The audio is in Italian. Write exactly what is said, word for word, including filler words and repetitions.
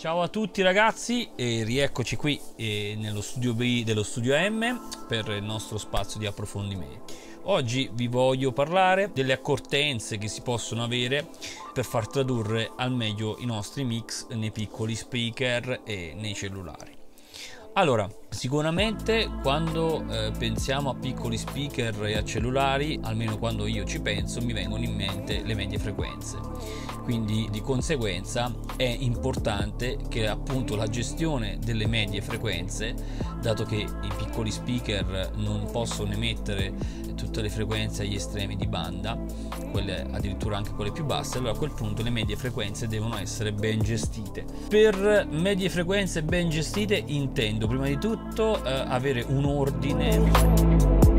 Ciao a tutti ragazzi e rieccoci qui eh, nello studio B dello Studio M per il nostro spazio di approfondimenti. Oggi vi voglio parlare delle accortenze che si possono avere per far tradurre al meglio i nostri mix nei piccoli speaker e nei cellulari. Allora, sicuramente quando eh, pensiamo a piccoli speaker e a cellulari, almeno quando io ci penso, mi vengono in mente le medie frequenze. Quindi di conseguenza è importante che appunto la gestione delle medie frequenze, dato che i piccoli speaker non possono emettere tutte le frequenze agli estremi di banda, quelle addirittura anche quelle più basse, allora a quel punto le medie frequenze devono essere ben gestite. Per medie frequenze ben gestite intendo prima di tutto eh, avere un ordine